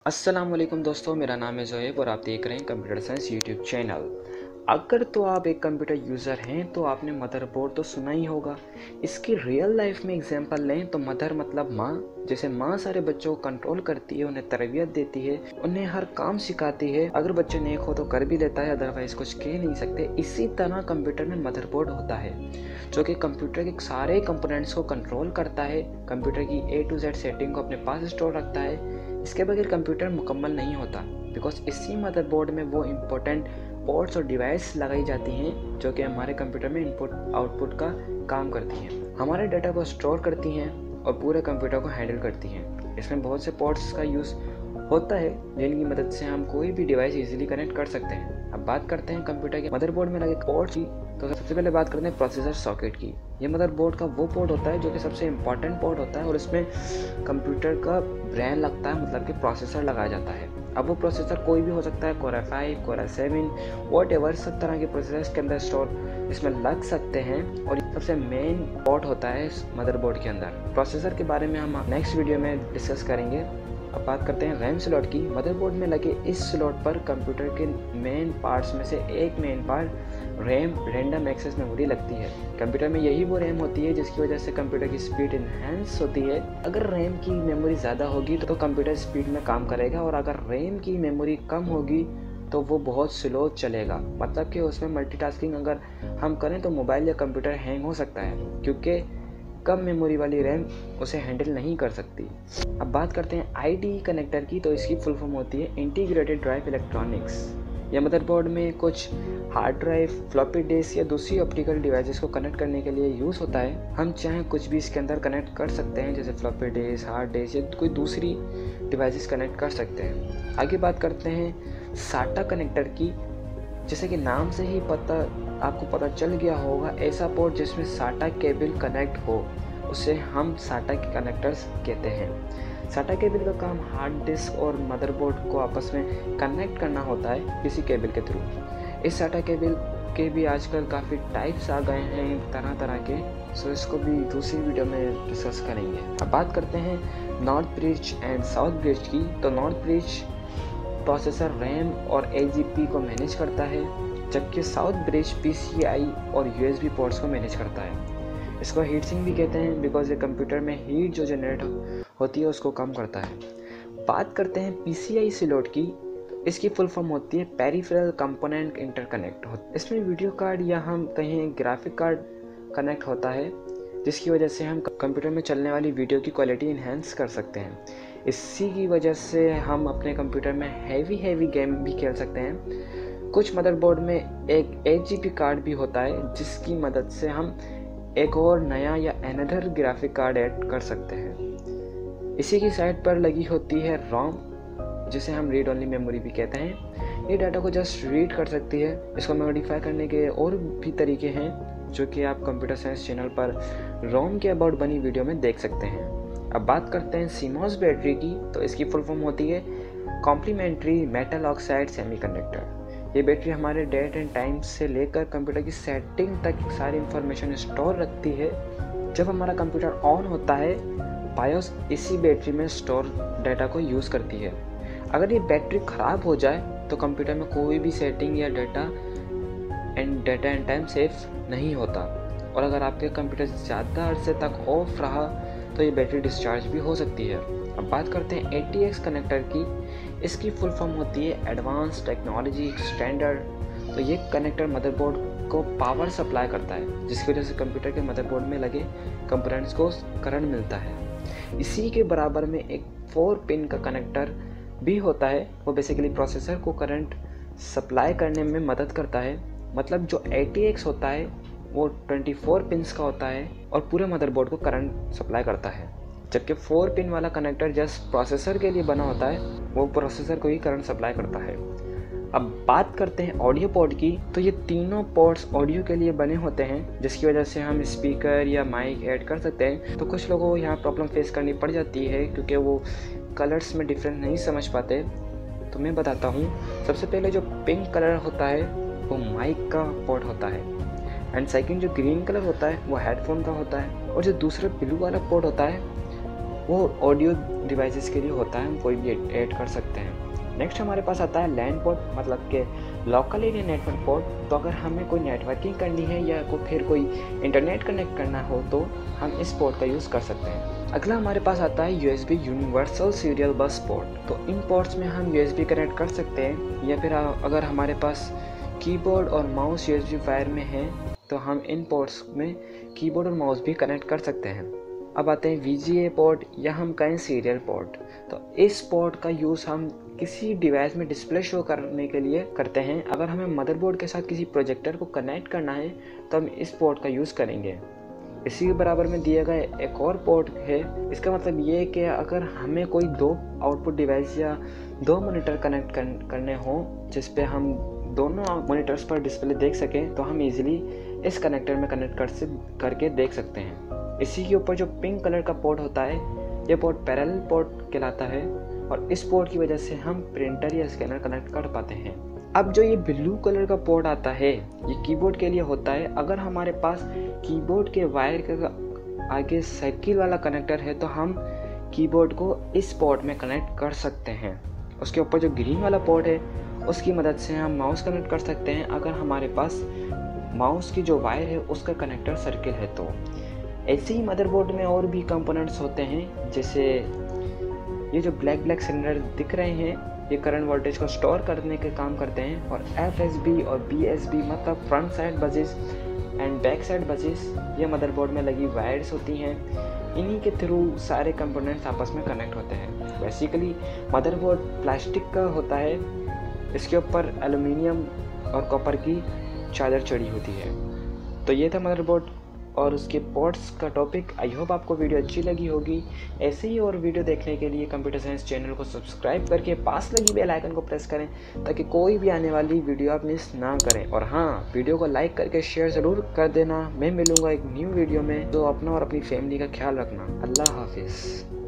अस्सलाम वालेकुम दोस्तों, मेरा नाम है ज़ोएब और आप देख रहे हैं कंप्यूटर साइंस यूट्यूब चैनल। अगर तो आप एक कंप्यूटर यूज़र हैं तो आपने मदरबोर्ड तो सुना ही होगा। इसकी रियल लाइफ में एग्जांपल लें तो मदर मतलब माँ। जैसे माँ सारे बच्चों को कंट्रोल करती है, उन्हें तरबियत देती है, उन्हें हर काम सिखाती है। अगर बच्चे नेक हो तो कर भी लेता है, अदरवाइज कुछ कह नहीं सकते। इसी तरह कंप्यूटर में मदरबोर्ड होता है जो कि कंप्यूटर के सारे कंपोनेंट्स को कंट्रोल करता है, कंप्यूटर की A to Z सेटिंग को अपने पास स्टोर रखता है। इसके बगैर कंप्यूटर मुकम्मल नहीं होता, बिकॉज इसी मदरबोर्ड में वो इम्पोर्टेंट पोर्ट्स और डिवाइस लगाई जाती हैं जो कि हमारे कंप्यूटर में इनपुट आउटपुट का काम करती हैं, हमारे डाटा को स्टोर करती हैं और पूरे कंप्यूटर को हैंडल करती हैं। इसमें बहुत से पोर्ट्स का यूज़ होता है जिनकी मदद से हम कोई भी डिवाइस इजीली कनेक्ट कर सकते हैं। अब बात करते हैं कंप्यूटर के मदरबोर्ड में लगे पोर्ट्स की, तो सबसे पहले बात करते हैं प्रोसेसर सॉकेट की। ये मदरबोर्ड का वो पोर्ट होता है जो कि सबसे इम्पॉर्टेंट पोर्ट होता है और इसमें कंप्यूटर का ब्रेन लगता है, मतलब कि प्रोसेसर लगाया जाता है। अब वो प्रोसेसर कोई भी हो सकता है, core i5, core i7, whatever, सब तरह के प्रोसेसर इसके अंदर स्टोर इसमें लग सकते हैं और ये सबसे मेन पोर्ट होता है इस मदरबोर्ड के अंदर। प्रोसेसर के बारे में हम नेक्स्ट वीडियो में डिस्कस करेंगे। अब बात करते हैं रैम स्लॉट की। मदरबोर्ड में लगे इस स्लॉट पर कंप्यूटर के मेन पार्ट्स में से एक main part RAM random access memory लगती है। कंप्यूटर में यही वो रैम होती है जिसकी वजह से कंप्यूटर की स्पीड इन्हेंस होती है। अगर रैम की मेमोरी ज़्यादा होगी तो कंप्यूटर स्पीड में काम करेगा, और अगर रैम की मेमोरी कम होगी तो वो बहुत स्लो चलेगा। मतलब कि उसमें मल्टीटास्किंग अगर हम करें तो मोबाइल या कंप्यूटर हैंग हो सकता है, क्योंकि कम मेमोरी वाली रैम उसे हैंडल नहीं कर सकती। अब बात करते हैं IDE कनेक्टर की, तो इसकी फुल फॉर्म होती है इंटीग्रेटेड ड्राइव इलेक्ट्रॉनिक्स। यह मदरबोर्ड में कुछ हार्ड ड्राइव, फ्लॉपी डिस्क या दूसरी ऑप्टिकल डिवाइसेस को कनेक्ट करने के लिए यूज़ होता है। हम चाहें कुछ भी इसके अंदर कनेक्ट कर सकते हैं, जैसे फ्लॉपी डिस्क, हार्ड डिस्क या कोई दूसरी डिवाइसेस कनेक्ट कर सकते हैं। आगे बात करते हैं साटा कनेक्टर की। जैसे कि नाम से ही आपको पता चल गया होगा, ऐसा पोर्ट जिसमें साटा केबल कनेक्ट हो उसे हम साटा के कनेक्टर्स कहते हैं। साटा केबल का काम हार्ड डिस्क और मदरबोर्ड को आपस में कनेक्ट करना होता है किसी केबल के थ्रू। इस साटा केबल के भी आजकल काफ़ी टाइप्स आ गए हैं तरह तरह के, सो इसको भी दूसरी वीडियो में डिस्कस करेंगे। अब बात करते हैं north bridge and south bridge की। तो नॉर्थ ब्रिज प्रोसेसर रैम और AGP को मैनेज करता है, जबकि साउथ ब्रिज PCI और USB पोर्ट्स को मैनेज करता है। इसको हीट सिंक भी कहते हैं, बिकॉज ये कंप्यूटर में हीट जो जनरेट होती है उसको कम करता है। बात करते हैं PCI स्लॉट की। इसकी फुल फॉर्म होती है पेरिफेरल कंपोनेंट इंटरकनेक्ट। इसमें वीडियो कार्ड या हम कहें ग्राफिक कार्ड कनेक्ट होता है, जिसकी वजह से हम कंप्यूटर में चलने वाली वीडियो की क्वालिटी इन्हेंस कर सकते हैं। इसी की वजह से हम अपने कंप्यूटर में हैवी गेम भी खेल सकते हैं। कुछ मदरबोर्ड में एक 8GB कार्ड भी होता है, जिसकी मदद से हम एक और नया या अनदर ग्राफिक कार्ड ऐड कर सकते हैं। इसी की साइड पर लगी होती है रोम, जिसे हम रीड ओनली मेमोरी भी कहते हैं। ये डाटा को जस्ट रीड कर सकती है। इसको मॉडिफाई करने के और भी तरीके हैं जो कि आप कंप्यूटर साइंस चैनल पर रोम के अबाउट बनी वीडियो में देख सकते हैं। अब बात करते हैं CMOS बैटरी की। तो इसकी फुल फॉर्म होती है कॉम्प्लीमेंट्री मेटल ऑक्साइड सेमीकंडक्टर। ये बैटरी हमारे डेट एंड टाइम से लेकर कंप्यूटर की सेटिंग तक सारी इंफॉर्मेशन स्टोर रखती है। जब हमारा कंप्यूटर ऑन होता है, बायोस इसी बैटरी में स्टोर डाटा को यूज़ करती है। अगर ये बैटरी ख़राब हो जाए तो कंप्यूटर में कोई भी सेटिंग या डाटा एंड टाइम सेफ नहीं होता, और अगर आपके कंप्यूटर ज़्यादा अरसे तक ऑफ रहा तो ये बैटरी डिस्चार्ज भी हो सकती है। अब बात करते हैं ATX कनेक्टर की। इसकी फुल फॉर्म होती है एडवांस टेक्नोलॉजी एक्सटेंडर। तो ये कनेक्टर मदरबोर्ड को पावर सप्लाई करता है, जिसकी वजह से कंप्यूटर के मदरबोर्ड में लगे कंपोनेंट्स को करंट मिलता है। इसी के बराबर में एक 4 पिन का कनेक्टर भी होता है। वो बेसिकली प्रोसेसर को करंट सप्लाई करने में मदद करता है। मतलब जो ATX होता है वो 24 पिन्स का होता है और पूरे मदरबोर्ड को करंट सप्लाई करता है, जबकि 4 पिन वाला कनेक्टर जस्ट प्रोसेसर के लिए बना होता है, वो प्रोसेसर को ही करंट सप्लाई करता है। अब बात करते हैं ऑडियो पोर्ट की। तो ये तीनों पोर्ट्स ऑडियो के लिए बने होते हैं, जिसकी वजह से हम स्पीकर या माइक ऐड कर सकते हैं। तो कुछ लोगों को यहाँ प्रॉब्लम फेस करनी पड़ जाती है क्योंकि वो कलर्स में डिफरेंस नहीं समझ पाते। तो मैं बताता हूँ। सबसे पहले जो पिंक कलर होता है वो माइक का पोर्ट होता है, एंड सेकंड जो ग्रीन कलर होता है वो हेडफोन का होता है, और जो दूसरा ब्लू वाला पोर्ट होता है वो ऑडियो डिवाइसेस के लिए होता है, हम कोई भी ऐड कर सकते हैं। नेक्स्ट हमारे पास आता है लैन पोर्ट, मतलब कि लोकल एरिया नेटवर्क पोर्ट। तो अगर हमें कोई नेटवर्किंग करनी है या फिर कोई इंटरनेट कनेक्ट करना हो तो हम इस पोर्ट का यूज़ कर सकते हैं। अगला हमारे पास आता है USB universal serial bus port. तो इन पोर्ट्स में हम USB कनेक्ट कर सकते हैं, या फिर अगर हमारे पास कीबोर्ड और माउस USB वायर में है तो हम इन पोर्ट्स में कीबोर्ड और माउस भी कनेक्ट कर सकते हैं। अब आते हैं VGA पोर्ट या हम कहें सीरियल पोर्ट। तो इस पोर्ट का यूज़ हम किसी डिवाइस में डिस्प्ले शो करने के लिए करते हैं। अगर हमें मदरबोर्ड के साथ किसी प्रोजेक्टर को कनेक्ट करना है तो हम इस पोर्ट का यूज़ करेंगे। इसी के बराबर में दिया गया एक और पोर्ट है। इसका मतलब ये है कि अगर हमें कोई 2 आउटपुट डिवाइस या 2 मॉनिटर कनेक्ट करने हो जिस पे हम दोनों मॉनिटर्स पर डिस्प्ले देख सकें तो हम इजीली इस कनेक्टर में कनेक्ट करके देख सकते हैं। इसी के ऊपर जो पिंक कलर का पोर्ट होता है ये पोर्ट पैरेलल पोर्ट कहलाता है, और इस पोर्ट की वजह से हम प्रिंटर या स्कैनर कनेक्ट कर पाते हैं। अब जो ये ब्लू कलर का पोर्ट आता है ये कीबोर्ड के लिए होता है। अगर हमारे पास कीबोर्ड के वायर का आगे सर्किल वाला कनेक्टर है तो हम कीबोर्ड को इस पोर्ट में कनेक्ट कर सकते हैं। उसके ऊपर जो ग्रीन वाला पोर्ट है उसकी मदद से हम माउस कनेक्ट कर सकते हैं अगर हमारे पास माउस की जो वायर है उसका कनेक्टर सर्किल है तो। ऐसे ही मदरबोर्ड में और भी कंपोनेंट्स होते हैं, जैसे ये जो ब्लैक सिलेंडर दिख रहे हैं ये करंट वोल्टेज को स्टोर करने के काम करते हैं। और FSB और BSB मतलब front side buses and back side buses ये मदरबोर्ड में लगी वायर्स होती हैं। इन्हीं के थ्रू सारे कंपोनेंट्स आपस में कनेक्ट होते हैं। बेसिकली मदरबोर्ड प्लास्टिक का होता है, इसके ऊपर एल्युमिनियम और कॉपर की चादर चढ़ी होती है। तो ये था मदरबोर्ड और उसके पोर्ट्स का टॉपिक। आई होप आपको वीडियो अच्छी लगी होगी। ऐसे ही और वीडियो देखने के लिए कंप्यूटर साइंस चैनल को सब्सक्राइब करके पास लगी बेल आइकन को प्रेस करें ताकि कोई भी आने वाली वीडियो आप मिस ना करें। और हाँ, वीडियो को लाइक करके शेयर ज़रूर कर देना। मैं मिलूँगा एक न्यू वीडियो में। तो अपना और अपनी फैमिली का ख्याल रखना। अल्लाह हाफिज़।